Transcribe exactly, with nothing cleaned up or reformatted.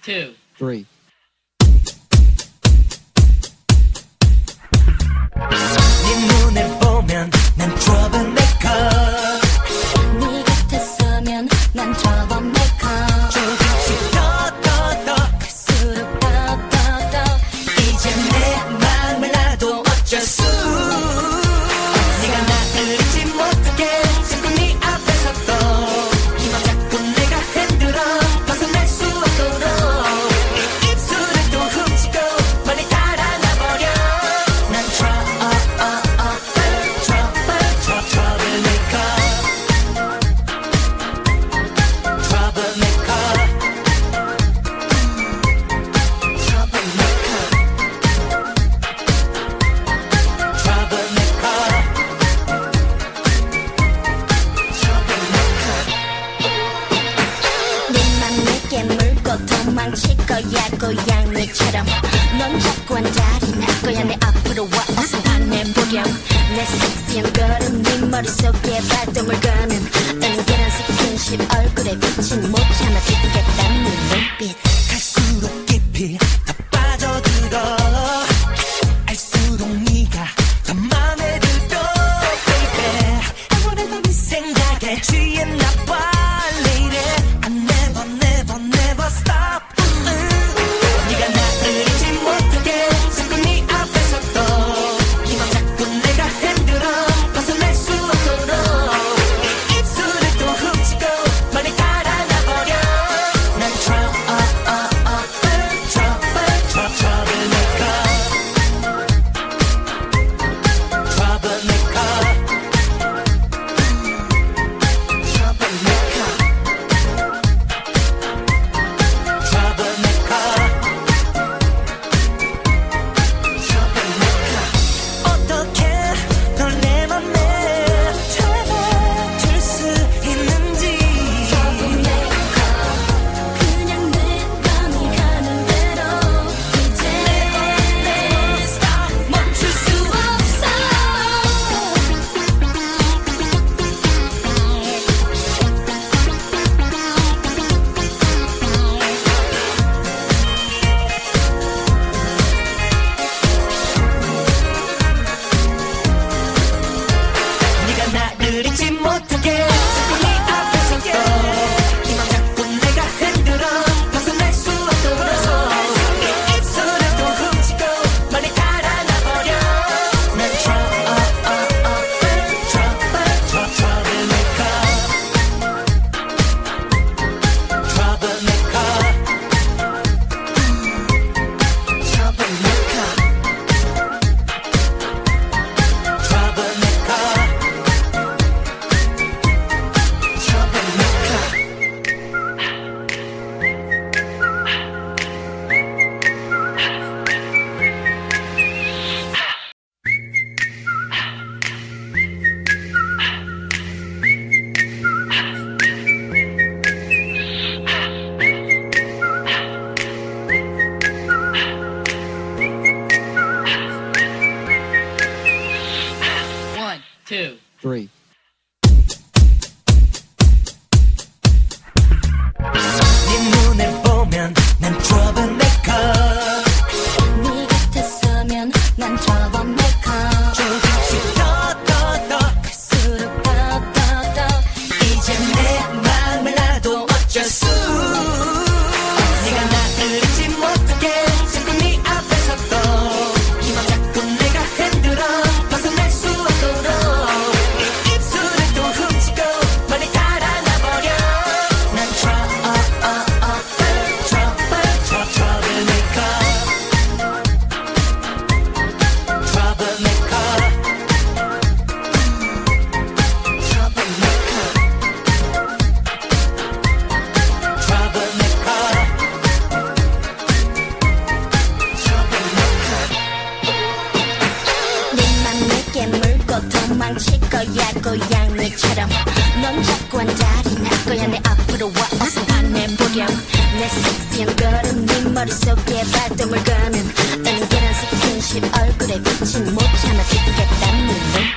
two, three. 네 눈을 보면 난 troublemaker. 네 곁에 서면 난 troublemaker. 조금씩 더 더 더 갈수록 더 더 더 이제 내 맘을 놔도 어쩔 수. 네가 나를 잊지 못하게 자꾸 네 앞에서 또 이만 자꾸 내가 흔들어 벗어날 수 없도록 이 입술을 또 훔치고 멀리 달아나버려. 난 trouble, trouble, trouble, troublemaker. troublemaker. 네맘 내게 물고 도망칠 거야 고양이처럼. 넌 자꾸 한 자리 날 거야. 내 앞으로 와 어서 화내보렴. 내 섹시한 걸음 네 머릿속에 발동을 거는 은근한 스킨십 얼굴에 비친 못 참아 죽겠다는 눈빛. 갈수록 깊이 더 빠져들어. 알수록 네가 더 맘에 들어 baby. 아무래도 네 생각에 취했나 봐 lady. I never never never stop. 음. 네가 나를 잊지 못하게 자꾸 네 앞에서 또 이만 자꾸 내가 흔들어 벗어날 수 없도록 이 입술을 또 훔치고 멀리 달아나버려. 난 trouble, trouble, trouble, troublemaker. troublemaker. 어떻게 널 내 맘에 잡아줄 수 있는지. 그냥 내 맘이 가는 대로 이제 Stop, 멈출 수 없어. 네가 나를 잊지 못하게 자꾸 네 앞에서 또 이만 자꾸 내가 흔들어 벗어날 수 없도록 이 입술을 또 훔치고 멀리 달아나버려. 난 trouble, trouble, trouble, troublemaker. troublemaker. troublemaker. one, two. Three. 네 눈을 보면 난 troublemaker. 네 곁에 서면 난 troublemaker. 조금씩 더 더 더 갈수록 더 더 더 이제 내 맘을 놔도 어쩔 수. 네가 나를 잊지 못하게 자꾸 네 앞에서 또 이만 자꾸 내가 흔들어 벗어날 수 없도록 이 입술을 또 훔치고 멀리 달아나버려. 난 trouble, trouble, trouble, troublemaker. troublemaker. 네맘 내게 물고 도망칠 거야 고양이처럼. 넌 자꾸 한 자리 날 거야. 내 앞으로 와 어서 화내보렴. 내 섹시한 걸음 네 머릿속에 발동을 거는 은근한 스킨십 얼굴에 비친 못 참아 죽겠다는 눈빛.